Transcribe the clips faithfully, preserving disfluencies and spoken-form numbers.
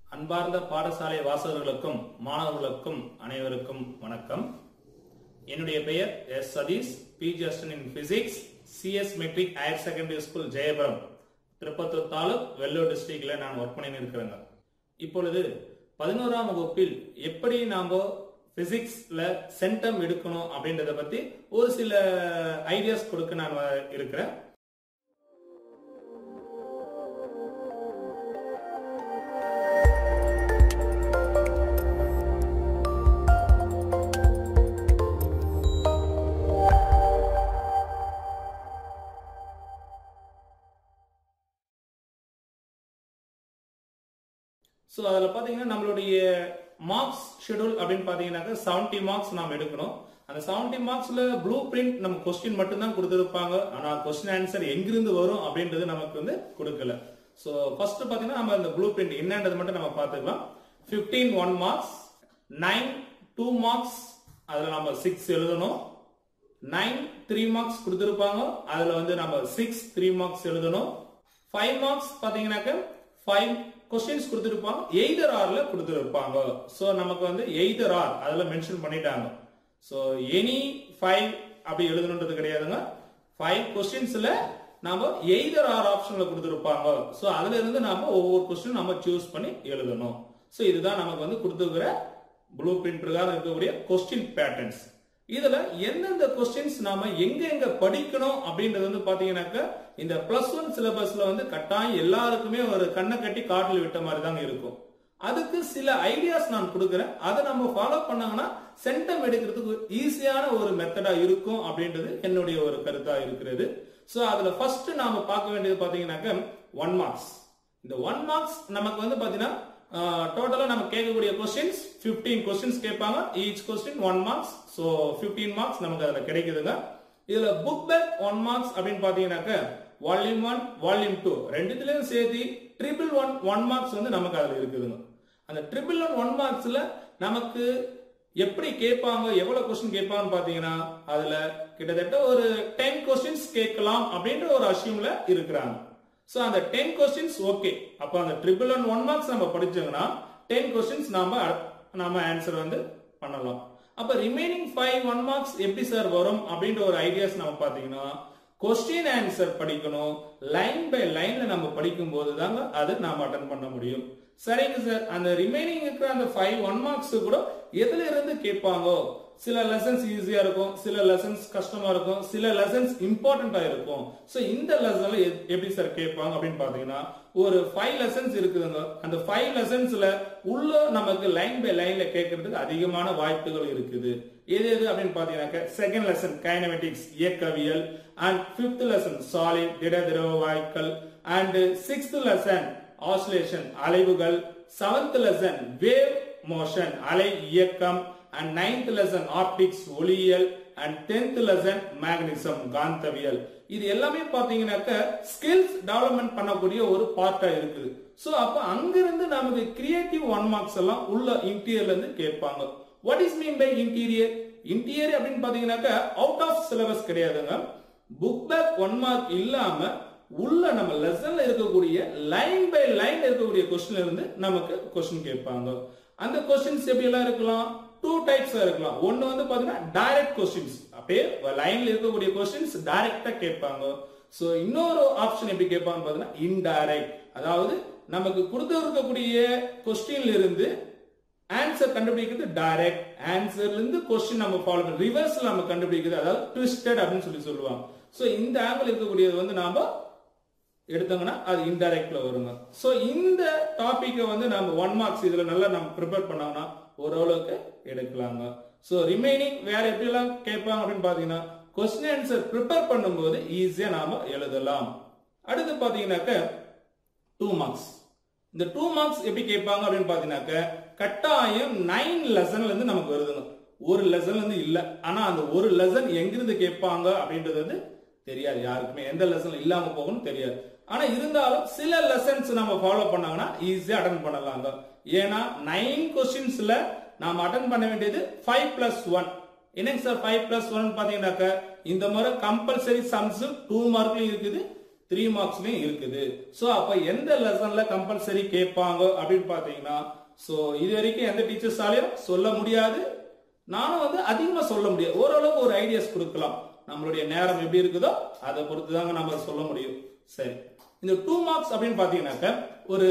அன்பார்ந்த பாடசாலை வாசகர்களுக்கும் மாணவர்களுக்கும் அனைவருக்கும் வணக்கம். என்னுடைய பெயர் S Satish, PG assistant in physics, CS matric higher secondary school Jayapuram, Tirupattur taluk, Vellore டிஸ்ட்ரிக்ட்ல நான் ஒர்க் பண்ணி இருக்கிறேங்க. இப்பொழுது பதினோராம் வகுப்பில் எப்படி நாம பிசிக்ஸ்ல சென்டம் எடுக்கணும் அப்படின்றத பத்தி ஒரு சில ஐடியாஸ் கொடுக்க நான் இருக்கிறேன். சோ அதுல பாத்தீங்கன்னா நம்மளுடைய மார்க்ஸ் ஷெட்யூல் அப்படின்னு பாத்தீங்கன்னாக்க செவன்டி மார்க்ஸ் நாம எடுக்கணும். அந்த செவன்டி மார்க்ஸ்ல ப்ளூ பிரிண்ட் நம்ம கொஸ்டின் மட்டும் தான் கொடுத்திருப்பாங்க. ஆனா கொஸ்டின் ஆன்சர் எங்கிருந்து வரும் அப்படின்றது நமக்கு வந்து கொடுக்கல. சோ ஃபர்ஸ்ட் பாத்தீங்கன்னா நம்ம இந்த ப்ளூ பிரிண்ட் என்னன்றது மட்டும் நம்ம பாத்துக்கலாம். Fifteen one marks, nine two marks, அதுல நம்ம சிக்ஸ் எழுதணும். நைன் த்ரீ மார்க்ஸ் கொடுத்திருப்பாங்க, அதுல வந்து நம்ம சிக்ஸ் த்ரீ மார்க்ஸ் எழுதணும். ஃபைவ் மார்க்ஸ் பாத்தீங்கன்னாக்க ஃபைவ் கொஸ்டின்ஸ் கொடுத்திருப்பாங்க, எய்தர் ஆர்ல கொடுத்திருப்பாங்க. சோ நமக்கு வந்து எய்தர் ஆர் அதுல மென்ஷன் பண்ணிட்டாங்க. சோ எனி ஃபைவ் அப்படி எழுதணும்ன்றது கிடையாதுங்க. ஃபைவ் கொஸ்டின்ஸ்ல நாம எய்தர் ஆர் ஆப்ஷன்ல கொடுத்திருப்பாங்க. சோ அதுல இருந்து நாம ஒவ்வொரு கொஸ்டின் நம்ம சூஸ் பண்ணி எழுதணும். சோ இதுதான் நமக்கு வந்து கொடுத்துக்கிற ப்ளூ பிரிண்ட் பிரகாரம் இருக்கக்கூடிய கொஸ்டின் பேட்டர்ன்ஸ். இதுல எந்தெந்த கொஸ்டின்ஸ் நாம எங்க எங்க படிக்கணும் அப்படின்றது வந்து பாத்தீங்கன்னாக்க இந்த பிளஸ் ஒன் சிலபஸ்ல வந்து கட்டாயம் எல்லாருக்குமே ஒரு கண்ணை கட்டி காட்டில் விட்ட மாதிரி தாங்க இருக்கும். அதுக்கு சில ஐடியாஸ் நான் கொடுக்குறேன். அதை நம்ம ஃபாலோ பண்ணாங்கன்னா சென்டம் எடுக்கிறதுக்கு ஈஸியான ஒரு மெத்தடா இருக்கும் அப்படின்றது என்னுடைய ஒரு கருத்தா இருக்கிறது. சோ அதுல ஃபர்ஸ்ட் நாம பார்க்க வேண்டியது பாத்தீங்கன்னாக்க ஒன் மார்க்ஸ். இந்த ஒன் மார்க்ஸ் நமக்கு வந்து பாத்தீங்கன்னா டோட்டலா நம்ம கேட்கக்கூடிய கொஸ்டின்ஸ் பிப்டீன் கொஸ்டின்ஸ் கேட்பாங்க. Each question one marks. So fifteen marks நமக்கு அதுல கிடைக்குதுங்க. இதுல புக் பேக் ஒன் மார்க்ஸ் அப்படின்னு பாத்தீங்கன்னாக்க வால்யூம் ஒன் வால்யூம் டூ ரெண்டுத்திலையும் சேர்த்து ட்ரிபிள் ஒன் ஒன் மார்க்ஸ் வந்து நமக்கு அதுல இருக்குதுங்க. அந்த ட்ரிபிள் ஒன் ஒன் மார்க்ஸ்ல நமக்கு எப்படி கேட்பாங்க, எவ்வளவு கொஸ்டின் கேட்பாங்கன்னு பாத்தீங்கன்னா அதுல கிட்டத்தட்ட ஒரு டென் கொஸ்டின்ஸ் கேட்கலாம் அப்படின்ற ஒரு அசியூம்ல இருக்கிறாங்க. சோ அந்த டென் கொஸ்டின்ஸ் ஓகே. அப்ப அந்த ட்ரிபிள் ஒன் ஒன் மார்க்ஸ் நம்ம படிச்சோம்னா டென் கொஸ்டின்ஸ் நாம நாம ஆன்சர் வந்து பண்ணலாம். அப்ப ரிமைனிங் ஃபைவ் ஒன் மார்க்ஸ் எப்படி சார் வரும் அப்படின்ற ஒரு ஐடியாஸ் நம்ம பாத்தீங்கன்னா கொஸ்டின் ஆன்சர் படிக்கணும். லைன் பை லைன்ல நம்ம படிக்கும் போது தாங்க அது நாம அட்டன் பண்ண முடியும். சரிங்க சார், அந்த ரிமைனிங் இருக்கிற அந்த ஃபைவ் ஒன் மார்க்ஸ் கூட எதுல இருந்து கேட்பாங்க? சில லெசன்ஸ் ஈஸியா இருக்கும், சில லெசன்ஸ் கஷ்டமா இருக்கும், சில லெசன்ஸ் இம்பார்ட்டன்டா இருக்கும். சோ இந்த லெசன்ல எப்படி சார் கேட்பாங்க அப்படின்னு பாத்தீங்கன்னா ஒரு ஃபைவ் லெசன்ஸ் இருக்குதுங்க. அந்த ஃபைவ் லெசன்ஸ்ல உள்ள நமக்கு லைன் பை லைன்ல கேட்கறதுக்கு அதிகமான வாய்ப்புகள் இருக்குது. எது எது அப்படின்னு பாத்தீங்கன்னா செகண்ட் லெசன் கைனமெட்டிக்ஸ் இயக்கவியல், அண்ட் பிப்த் லெசன் சாலிட் திட திரவ வாயுக்கள், அண்ட் சிக்ஸ்த் லெசன் ஆசிலேஷன் அலைவுகள், செவன்த் லெசன் வேவ் மோஷன் அலை இயக்கம், and ninth lesson optics ஒளியியல், and tenth lesson magnetism காந்தவியல். இது எல்லாமே பாத்தீங்கன்னாக்க ஸ்கில்ஸ் டெவலப்மெண்ட் பண்ணக்கூடிய ஒரு பார்ட்டா இருக்குது. சோ அப்ப அங்கிருந்து நமக்கு கிரியேட்டிவ் ஒன் மார்க்ஸ் எல்லாம் உள்ள இன்டீரியர்ல இருந்து கேட்பாங்க. What is mean by interior? Interior அப்படின்னு பாத்தீங்கன்னாக்க அவுட் ஆஃப் சிலபஸ் கிடையாதுங்க. புக் பேக் ஒன் மார்க் இல்லாம உள்ள நம்ம லெசன்ல இருக்கக்கூடிய லைன் பை லைன் இருக்கக்கூடிய கொஸ்டின்ல இருந்து நமக்கு கொஸ்டின் கேட்பாங்க. அந்த கொஸ்டின்ஸ் எப்படி எல்லாம் இருக்கலாம்? டூ டைப்ஸ் இருக்கலாம். ஒன்னு வந்து பாத்தீங்கன்னா டைரக்ட் கொஸ்டின்ஸ், அப்படியே லைன்ல இருக்கக்கூடிய கொஸ்டின்ஸ் டைரக்டா கேட்பாங்க. சோ இன்னொரு ஆப்ஷன் எப்படி கேட்பாங்க பாத்தீங்கன்னா இன்டைரக்ட். அதாவது நமக்கு கொடுத்து இருக்கக்கூடிய கொஸ்டின்ல இருந்து ஆன்சர் கண்டுபிடிக்கிறது டைரக்ட், ஆன்சர்ல இருந்து கொஸ்டின் நம்ம ஃபாலோ பண்ணி ரிவர்ஸ்ல நம்ம கண்டுபிடிக்கிறது, அதாவது ட்விஸ்டட் அப்படின்னு சொல்லி சொல்லுவாங்க. சோ இந்த ஆங்கிள் இருக்கக்கூடியது வந்து நாம எடுத்தோம்னா அது இன்டைரக்ட்ல வருங்க. சோ இந்த டாபிக்கை வந்து நம்ம ஒன் மார்க்ஸ் இதுல நல்லா நம்ம ப்ரிப்பேர் பண்ணோம்னா ஓரளவுக்கு எடுக்கலாங்க. சோ ரிமைனிங் வேற எப்படி எல்லாம் கேட்பாங்க அப்படின்னு பாத்தீங்கன்னா கொஸ்டின் ஆன்சர் ப்ரிப்பேர் பண்ணும்போது ஈஸியா நாம எழுதலாம். அடுத்து பாத்தீங்கன்னாக்க டூ மார்க்ஸ். இந்த டூ மார்க்ஸ் எப்படி கேட்பாங்க அப்படின்னு பாத்தீங்கன்னாக்க கட்டாயம் நைன் லெசன்ல இருந்து நமக்கு வருதுங்க. ஒரு லெசன்ல இருந்து இல்ல, ஆனா அந்த ஒரு லெசன் எங்கிருந்து கேட்பாங்க அப்படின்றது வந்து தெரியாது யாருக்குமே. எந்த லெசன் இல்லாம போகணும் தெரியாது. ஆனா இருந்தாலும் சில லெசன்ஸ் நம்ம ஃபாலோ பண்ணாங்கன்னா ஈஸியா அட்டன் பண்ணலாங்க. ஏன்னா நைன் கொஸ்டின்ஸ்ல நாம அட்டன் பண்ண வேண்டியது ஃபைவ் பிளஸ் ஒன். என்னங்க சார் ஃபைவ் பிளஸ் ஒன் பாத்தீங்கன்னாக்க இந்த முறை கம்பல்சரி சம்ஸ் டூ மார்க்லயும் இருக்குது, த்ரீ மார்க்ஸ்லயும் இருக்குது. சோ அப்ப எந்த லெசன்ல கம்பல்சரி கேட்பாங்க அப்படின்னு பாத்தீங்கன்னா, சோ இது வரைக்கும் எந்த டீச்சர்ஸாலையும் சொல்ல முடியாது, நானும் வந்து அதிகமா சொல்ல முடியாது. ஓரளவுக்கு ஒரு ஐடியாஸ் கொடுக்கலாம், நம்மளுடைய நேரம் எப்படி இருக்குதோ அதை பொறுத்து தாங்க நம்ம சொல்ல முடியும். சரி, இந்த டூ மார்க்ஸ் அப்படின்னு பாத்தீங்கன்னாக்க ஒரு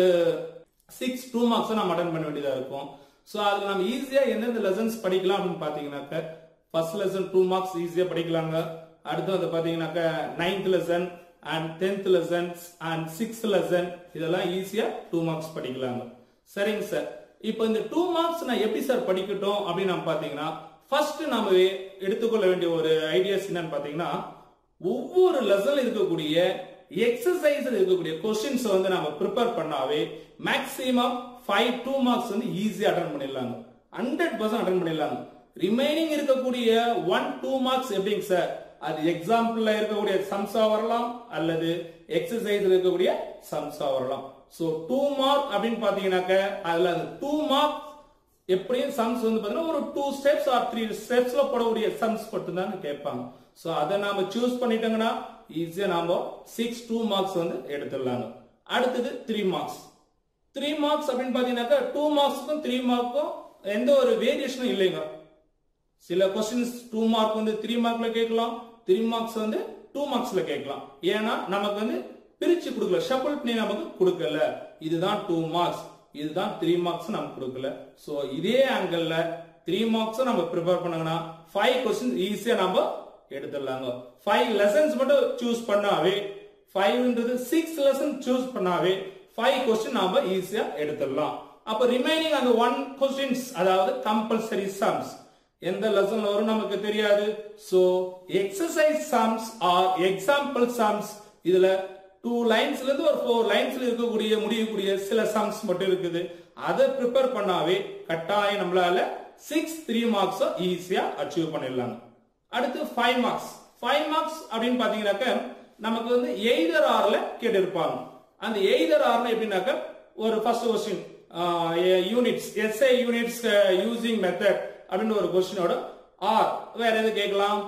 சிக்ஸ் டூ மார்க்ஸ் நம்ம அட்டன் பண்ண வேண்டியதா இருக்கும். சோ அதுல நம்ம ஈஸியா எந்தெந்த லெசன்ஸ் படிக்கலாம் அப்படின்னு பாத்தீங்கன்னாக்க, ஃபர்ஸ்ட் லெசன் டூ மார்க்ஸ் ஈஸியா படிக்கலாங்க. அடுத்து வந்து பாத்தீங்கன்னாக்க ninth lesson and tenth lessons and sixth lesson இதெல்லாம் ஈஸியா டூ மார்க்ஸ் படிக்கலாங்க. சரிங்க சார், இப்போ இந்த டூ மார்க்ஸ் நான் எப்படி சார் படிக்கட்டும் அப்படின்னு நம்ம பாத்தீங்கன்னா, ஃபர்ஸ்ட் நாம எடுத்துக்கொள்ள வேண்டிய ஒரு ஐடியாஸ் என்னன்னு பாத்தீங்கன்னா, ஒவ்வொரு லெசன்ல இருக்கக்கூடிய எக்ஸசைஸ்ல இருக்கக்கூடிய கொஸ்டின்ஸ் வந்து நம்ம ப்ரிப்பேர் பண்ணாவே மேக்ஸிமம் ஃபைவ் டூ மார்க்ஸ் வந்து ஈஸியா அட்டன் பண்ணிடலாங்க. ஹண்ட்ரட் பர்சன்ட் அட்டன் பண்ணிடலாங்க. ரிமைனிங் இருக்கக்கூடிய ஒன் டூ மார்க்ஸ் எப்படிங்க சார், அது எக்ஸாம்பிள்ல இருக்கக்கூடிய சம்ஸா வரலாம் அல்லது எக்ஸசைஸ்ல இருக்கக்கூடிய சம்ஸா வரலாம். சோ டூ மார்க் அப்படின்னு பாத்தீங்கன்னாக்க அதுல அந்த டூ மார்க் எப்படியும் சம்ஸ் வந்து பாத்தீங்கன்னா ஒரு டூ ஸ்டெப்ஸ் ஆர் த்ரீ ஸ்டெப்ஸ்ல போடக்கூடிய சம்ஸ் மட்டும் தான் கேட்பாங்க. சோ அதை நாம சூஸ் பண்ணிட்டோங்கன்னா ஈஸியா நாம சிக்ஸ் டூ மார்க்ஸ் வந்து எடுத்துடலாங்க. அடுத்தது த்ரீ மார்க்ஸ். த்ரீ மார்க்ஸ் அப்படின்னு பாத்தீங்கன்னாக்கா டூ மார்க்ஸ்க்கும் த்ரீ மார்க்கும் எந்த ஒரு வேரியேஷனும் இல்லைங்க. சில கொஸ்டின்ஸ் டூ மார்க் வந்து த்ரீ மார்க்ல கேட்கலாம், த்ரீ மார்க்ஸ் வந்து டூ மார்க்ஸ்ல கேட்கலாம். ஏன்னா நமக்கு வந்து பிரிச்சு கொடுக்கல, ஷஃபிள் பண்ணி நமக்கு கொடுக்கல. இதுதான் டூ மார்க்ஸ், இதுதான் த்ரீ மார்க்ஸ் நமக்கு கொடுக்கல. சோ இதே ஆங்கிள் த்ரீ மார்க்ஸ் நம்ம ப்ரிப்பேர் பண்ணோம்னா ஃபைவ் கொஸ்டின் ஈஸியா நம்ம எடுத்துடலாங்க. ஃபைவ் லெசன்ஸ் மட்டும் சூஸ் பண்ணாவே, ஃபைவ்ன்றது சிக்ஸ் லெசன் சூஸ் பண்ணாவே ஃபைவ் கொஸ்டின் நாம ஈஸியா எடுத்துடலாம். அப்ப ரிமைனிங் அந்த ஒன் கொஸ்டின்ஸ் அதாவது கம்பல்சரி சம்ஸ் எந்த லெசன்ல வரும் நமக்கு தெரியாது. So exercise sums or example sums, இதுல டூ லைன்ஸ்ல இருந்து ஒரு ஃபோர் லைன்ஸ்ல இருக்கக்கூடிய முடியக்கூடிய சில சம்ஸ் மட்டும் இருக்குது. அதை ப்ரிப்பேர் பண்ணாவே கட்டாயம் நம்மளால சிக்ஸ் த்ரீ மார்க்ஸ் ஈஸியா அச்சீவ் பண்ணிடலாம். அடுத்து ஃபைவ் மார்க்ஸ். ஃபைவ் மார்க்ஸ் அப்படின்னு பாத்தீங்கன்னாக்க நமக்கு வந்து எய்தர் ஆர்ல கேட்டு இருப்பாங்க. அந்த எய்தர் ஆர்ல எப்படின்னாக்க ஒரு first question units SA units using method அப்படின்னு ஒரு கொஸ்டினோட ஆர் வேற எது கேட்கலாம்,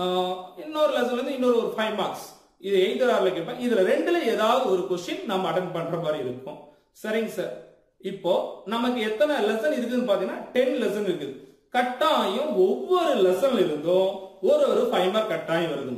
இன்னொரு லெசன்ல இருந்து இன்னொரு ஒரு ஃபைவ் மார்க்ஸ், இது எய்தர் ஆர்ல கேட்பேன். இதுல ரெண்டுல ஏதாவது ஒரு கொஸ்டின் நம்ம அட்டென்ட் பண்ற மாதிரி இருக்கும். சரிங்க சார், இப்போ நமக்கு எத்தனை லெசன் இருக்குன்னு பாத்தீங்கன்னா டென் லெசன் இருக்குது. கட்டாயம் ஒவ்வொரு லெசன்ல இருந்தும் ஒரு ஒரு ஃபைவ் மார்க் கட்டாயம் வருது.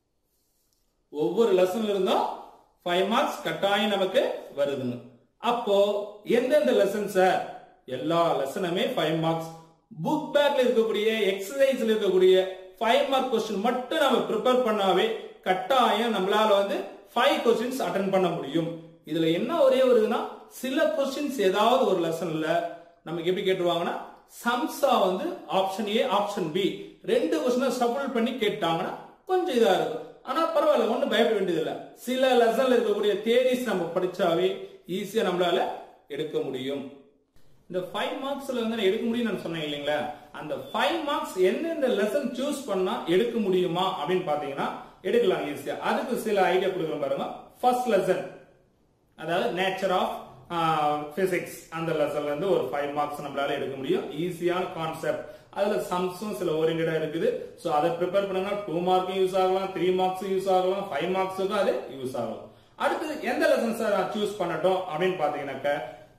ஒவ்வொரு லெசன்ல இருந்தும் ஃபைவ் மார்க்ஸ் கட்டாயம் நமக்கு வருதுங்க. அப்போ எந்தெந்த லெசன் சார், எல்லா லெசனுமே ஃபைவ் மார்க்ஸ். புக் பேக்ல இருக்கக்கூடிய எக்ஸசைஸ்ல இருக்கக்கூடிய ஃபைவ் மார்க் கொஸ்டின் மட்டும் நம்ம ப்ரிப்பேர் பண்ணாவே கட்டாயம் நம்மளால வந்து ஃபைவ் கொஸ்டின்ஸ் அட்டென்ட் பண்ண முடியும். இதுல என்ன ஒரே வருதுன்னா, சில கொஸ்டின்ஸ் ஏதாவது ஒரு லெசன்ல நமக்கு எப்படி கேட்டுருவாங்கன்னா, சம்ஸா வந்து ஆப்ஷன் ஏ ஆப்ஷன் பி ரெண்டு கொஸ்டினை ஷஃபிள் பண்ணி கேட்டாங்கன்னா கொஞ்சம் இதா இருக்கும். ஆனா பரவாயில்ல, ஒன்னும் பயப்பட வேண்டியது இல்ல. சில லெசன்ல இருக்கக்கூடிய தியரிஸ் நம்ம படிச்சாவே ஈஸியா நம்மளால எடுக்க முடியும். இந்த ஃபைவ் மார்க்ஸ்ல வந்து எடுக்க முடியும் நான் சொன்னேன் இல்லைங்களா, அந்த ஃபைவ் மார்க்ஸ் எந்தெந்த லெசன் சூஸ் பண்ணா எடுக்க முடியுமா அப்படின்னு பாத்தீங்கன்னா எடுக்கலாம் ஈஸியா. அதுக்கு சில ஐடியா கொடுக்குறோம் பாருங்க. ஃபர்ஸ்ட் லெசன் அதாவது நேச்சர் ஆஃப் பிசிக்ஸ், அந்த லெசன்ல இருந்து ஒரு ஃபைவ் மார்க்ஸ் நம்மளால எடுக்க முடியும். ஈஸியான கான்செப்ட், அதுல சம்ஸும் சில ஓரியன்டா இருக்குது. சோ அதை ப்ரிப்பேர் பண்ணுங்க. டூ மார்க்கும் யூஸ் ஆகலாம், த்ரீ மார்க்ஸும் யூஸ் ஆகலாம், ஃபைவ் மார்க்ஸுக்கும் அது யூஸ் ஆகலாம். அடுத்து எந்த லெசன் சார் நான் சூஸ் பண்ணட்டும் அப்படின்னு பாத்தீங்கன்னாக்க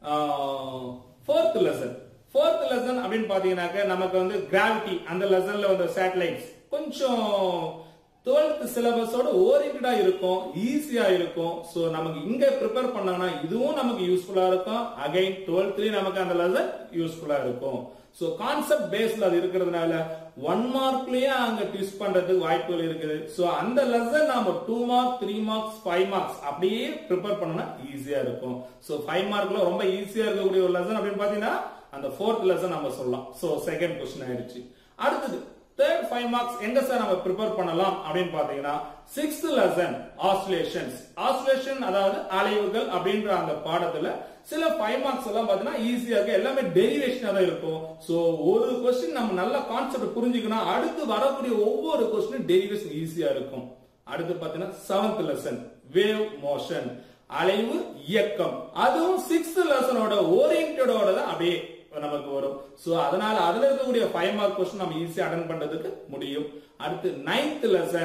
ஃபோர்த் லெசன். ஃபோர்த் லெசன் அப்படின்னு பாத்தீங்கன்னாக்க நமக்கு வந்து கிராவிட்டி, அந்த லெசன்ல வந்து சேட்டலைட்ஸ் கொஞ்சம் டுவெல்த் சிலபஸோட ஓரியன்டா இருக்கும், ஈஸியா இருக்கும். சோ நமக்கு இங்க ப்ரிப்பேர் பண்ணாங்கன்னா இதுவும் நமக்கு யூஸ்ஃபுல்லா இருக்கும். அகைன் டுவெல்த்லயும் நமக்கு அந்த லெசன் யூஸ்ஃபுல்லா இருக்கும். சோ கான்செப்ட் பேஸ்ல அது இருக்கிறதுனால ஒன் மார்க்லயே அங்க ட்விஸ்ட் பண்றதுக்கு வாய்ப்புகள் இருக்குது. சோ அந்த லெசன் நாம two mark three marks five marks அப்படியே ப்ரிப்பேர் பண்ணா ஈஸியா இருக்கும். சோ ஃபைவ் மார்க்ல ரொம்ப ஈஸியா இருக்கக்கூடிய ஒரு லெசன் அப்படின்னு பாத்தீங்கன்னா அந்த ஃபோர்த் லெசன் நம்ம சொல்லலாம். சோ செகண்ட் கொஸ்டின் ஆயிடுச்சு. அடுத்தது தேர்ட் ஃபைவ் மார்க்ஸ் எங்க சார் நம்ம ப்ரிப்பேர் பண்ணலாம் அப்படின்னு பாத்தீங்கன்னா சிக்ஸ்த் லெசன் ஆசிலேஷன்ஸ். ஆசிலேஷன் அதாவது அலைவுகள் அப்படின்ற அந்த பாடத்துல சில ஃபைவ் மார்க்ஸ் எல்லாம் பாத்தீங்கன்னா ஈஸியா இருக்கு, எல்லாமே டெரிவேஷனா தான் இருக்கும். சோ ஒரு கொஸ்டின் நம்ம நல்ல கான்செப்ட் புரிஞ்சுக்கணும், அடுத்து வரக்கூடிய ஒவ்வொரு கொஸ்டினும் டெரிவேஷன் ஈஸியா இருக்கும். அடுத்து பாத்தீங்கன்னா செவன்த் லெசன் வேவ் மோஷன், அலைவு இயக்கம், அதுவும் சிக்ஸ்த் லெசனோட ஓரியன்டோட தான் அப்படியே நமக்கு வரும். சோ அதனால அதுல இருக்கக்கூடிய ஃபைவ் மார்க் கொஸ்டின் நம்ம ஈஸியா அட்டென்ட் பண்றதுக்கு முடியும். அடுத்து நைன்த் லெசன்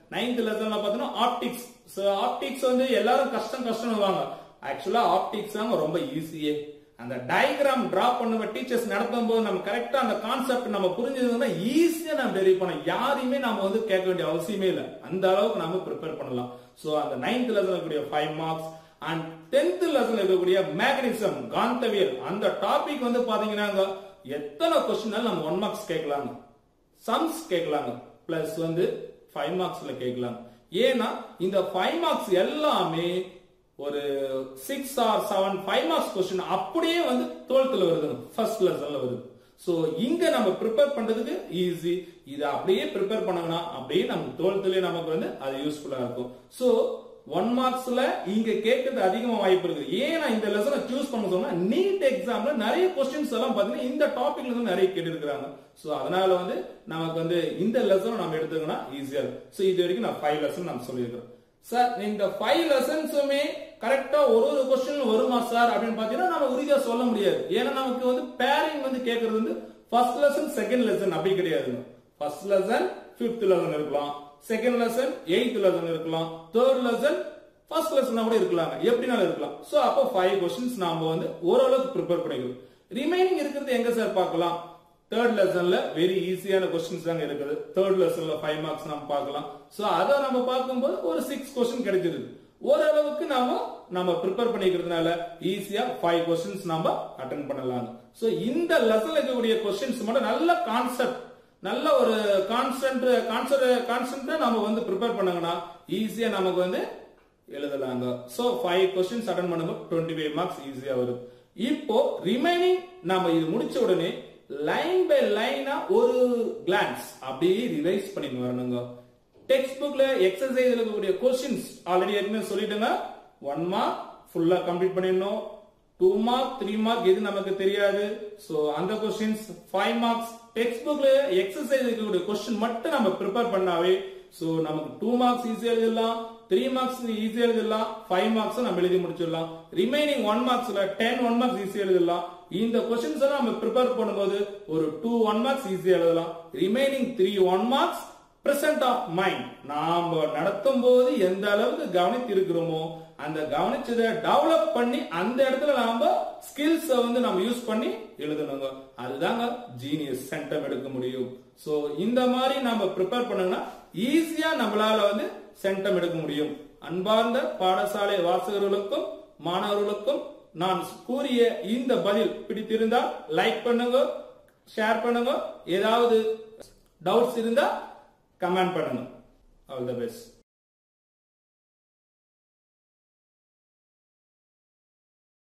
நைன்த் லெசன்ல பாத்தீங்கன்னா ஆப்டிக்ஸ். ஆப்டிக்ஸ் வந்து எல்லாரும் கஷ்டம் கஷ்டம் வாங்க. ஆக்சுவலா ஆப்டிக்ஸ் ரொம்ப ஈஸியே. அந்த டயக்ராம் டிரா பண்ணுவ டீச்சர்ஸ் நடத்தும் போது நம்ம கரெக்டா அந்த கான்செப்ட் நம்ம புரிஞ்சதுன்னா ஈஸியா நம்ம டெரிவ் பண்ணலாம். யாரையுமே நம்ம வந்து கேட்க வேண்டிய அவசியமே இல்லை. அந்த அளவுக்கு நம்ம ப்ரிப்பேர் பண்ணலாம். சோ அந்த நைன்த் லெசன்ல இருக்கக்கூடிய ஃபைவ் மார்க்ஸ் அண்ட் டென்த் லெசன்ல இருக்கக்கூடிய மேக்னடிசம் காந்தவியல் அந்த டாபிக் வந்து பாத்தீங்கன்னா எத்தனை கொஸ்டின் நம்ம ஒன் மார்க்ஸ் கேட்கலாம், சம்ஸ் கேட்கலாம், பிளஸ் வந்து ஃபைவ் மார்க்ஸ்ல கேட்கலாம். ஏன்னா இந்த ஃபைவ் மார்க்ஸ் எல்லாமே ஒரு six or seven five marks question அப்படியே வந்து டுவெல்த்ல வருது, ஃபர்ஸ்ட் லெசன்ல வருது. சோ இங்க நம்ம ப்ரிப்பேர் பண்றதுக்கு ஈஸி. இத அப்படியே ப்ரிப்பேர் பண்ணோம்னா அப்படியே நம்ம டுவெல்த்லயே நமக்கு வந்து அது யூஸ்ஃபுல்லா இருக்கும். சோ ஒன் மார்க்ஸ்ல இங்க கேட்கறது அதிகமா வாய்ப்பு இருக்கு. ஏன்னா இந்த லெசனை சூஸ் பண்ண சொன்னா நீட் எக்ஸாம்ல நிறைய கொஸ்டின்ஸ் எல்லாம் பாத்தீங்கன்னா இந்த டாபிக்ல இருந்து நிறைய கேட்டு இருக்காங்க. சோ அதனால வந்து நமக்கு வந்து இந்த லெசன் நம்ம எடுத்துக்கனா ஈஸியா இருக்கும். சோ இது வரைக்கும் நான் ஃபைவ் லெசன் நம்ம சொல்லியிருக்கிறேன். சார் இந்த ஃபைவ் லெசன்ஸுமே கரெக்டா ஒரு ஒரு கொஸ்டின் வருமா சார் அப்படின்னு பாத்தீங்கன்னா நம்ம உறுதியா சொல்ல முடியாது. ஏன்னா நமக்கு வந்து பேரிங் வந்து கேட்கறது வந்து ஃபர்ஸ்ட் லெசன் செகண்ட் லெசன் அப்படி கிடையாது. ஃபர்ஸ்ட் லெசன் ஃபிஃப்த் லெசன் இருக்கலாம், செகண்ட் லெசன் எய்த் லெசன் இருக்கலாம், தேர்ட் லெசன் ஃபர்ஸ்ட் லெசன் கூட இருக்கலாம், எப்படினாலும் இருக்கலாம். சோ அப்போ ஃபைவ் கொஸ்டின்ஸ் நாம வந்து ஓரளவுக்கு ப்ரிப்பேர் பண்ணிக்கிறோம். ரிமைனிங் இருக்கிறது எங்க சார் பார்க்கலாம்? தேர்ட் லெசன்ல வெரி ஈஸியான கொஸ்டின்ஸ் தாங்க இருக்குது. தேர்ட் லெசன்ல ஃபைவ் மார்க்ஸ் நம்ம பார்க்கலாம். சோ அதை நம்ம பார்க்கும்போது ஒரு சிக்ஸ் கொஸ்டின் கிடைச்சிருக்கு. ஓரளவுக்கு நாம நம்ம ப்ரிப்பேர் பண்ணிக்கிறதுனால ஈஸியா ஃபைவ் கொஸ்டின்ஸ் நாம அட்டென்ட் பண்ணலாம். சோ இந்த லெசன்ல இருக்கக்கூடிய கொஸ்டின்ஸ் மட்டும் நல்ல கான்செப்ட், நல்ல ஒரு கான்சென்ட் கான்சென்ட்ரா நம்ம வந்து ப்ரிப்பேர் பண்ணாங்கன்னா ஈஸியா நமக்கு வந்து எழுதலாங்க. சோ ஃபைவ் கொஸ்டின்ஸ் அட்டென்ட் பண்ணும்போது டுவெண்ட்டி ஃபைவ் மார்க்ஸ் ஈஸியா வரும். இப்போ ரிமைனிங் நாம இது முடிச்ச உடனே லைன் பை லைனா ஒரு கிளான்ஸ் அப்படியே ரிவைஸ் பண்ணி வரணுங்க. டெக்ஸ்ட் புக்ல எக்ஸசைஸ்ல இருக்கக்கூடிய கொஸ்டின்ஸ் ஆல்ரெடி ஏற்கனவே சொல்லிட்டேங்க. ஒன் மார்க் ஃபுல்லா கம்ப்ளீட் பண்ணிடணும். டூ மார்க் த்ரீ மார்க் எது நமக்கு தெரியாது. சோ அந்த கொஸ்டின்ஸ் ஃபைவ் மார்க்ஸ் டெக்ஸ்ட் புக்ல எக்ஸசைஸ் இருக்கக்கூடிய கொஸ்டின் மட்டும் நம்ம ப்ரிப்பேர் பண்ணாவே சோ நமக்கு டூ மார்க்ஸ் ஈஸியா எழுதலாம், த்ரீ மார்க்ஸ் ஈஸியா எழுதலாம், ஃபைவ் மார்க்ஸ் நம்ம எழுதி முடிச்சிடலாம். ரிமைனிங் ஒன் மார்க்ஸ்ல டென் ஒன் மார்க்ஸ் ஈஸியா எழுதலாம். இந்த கொஸ்டின்ஸ் எல்லாம் நம்ம ப்ரிப்பேர் பண்ணும்போது ஒரு டூ ஒன் மார்க்ஸ் ஈஸியா எழுதலாம். Remaining three one marks present of mind நாம நடத்தும் போது எந்த அளவுக்கு கவனித்து இருக்கிறோமோ அந்த கவனிச்சதை டெவலப் பண்ணி அந்த இடத்துல நாம ஸ்கில்ஸ் வந்து நம்ம யூஸ் பண்ணி எழுதணுங்க. அதுதாங்க ஜீனியஸ் சென்டம் எடுக்க முடியும். சோ இந்த மாதிரி நம்ம ப்ரிப்பேர் பண்ணோம்னா ஈஸியா நம்மளால வந்து சென்டம் எடுக்க முடியும். அன்பார்ந்த பாடசாலை வாசகர்களுக்கும் மாணவர்களுக்கும் நான் கூறிய இந்த பதில் பிடித்திருந்தால் லைக் பண்ணுங்க, ஷேர் பண்ணுங்க. ஏதாவது டவுட்ஸ் இருந்தா கமெண்ட் பண்ணுங்க. All the best.